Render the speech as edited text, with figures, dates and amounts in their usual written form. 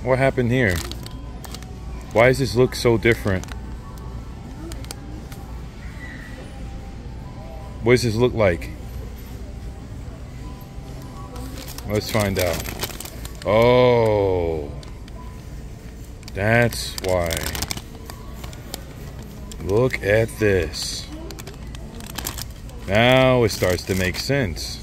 What happened here? Why does this look so different? What does this look like? Let's find out. Oh, that's why. Look at this. Now it starts to make sense.